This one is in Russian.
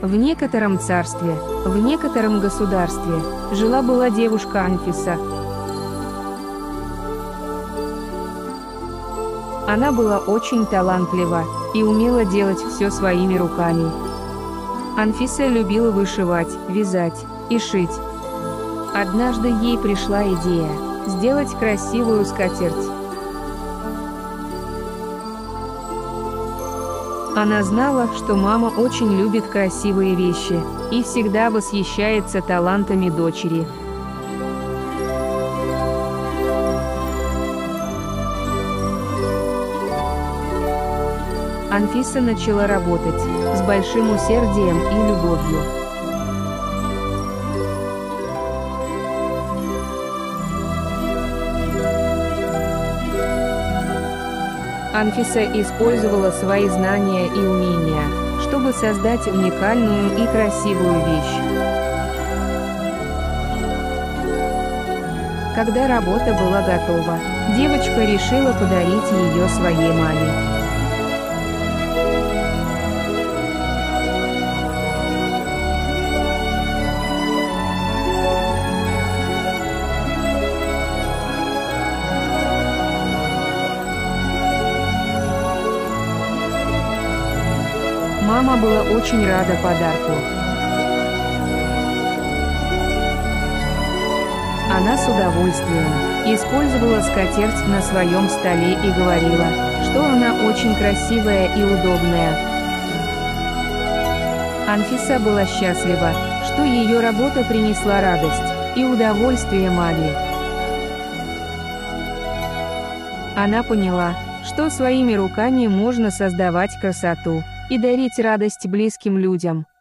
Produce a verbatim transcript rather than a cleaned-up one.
В некотором царстве, в некотором государстве, жила-была девушка Анфиса. Она была очень талантлива и умела делать все своими руками. Анфиса любила вышивать, вязать и шить. Однажды ей пришла идея сделать красивую скатерть. Она знала, что мама очень любит красивые вещи и всегда восхищается талантами дочери. Анфиса начала работать с большим усердием и любовью. Анфиса использовала свои знания и умения, чтобы создать уникальную и красивую вещь. Когда работа была готова, девочка решила подарить ее своей маме. Мама была очень рада подарку. Она с удовольствием использовала скатерть на своем столе и говорила, что она очень красивая и удобная. Анфиса была счастлива, что ее работа принесла радость и удовольствие маме. Она поняла, что своими руками можно создавать красоту и дарить радость близким людям.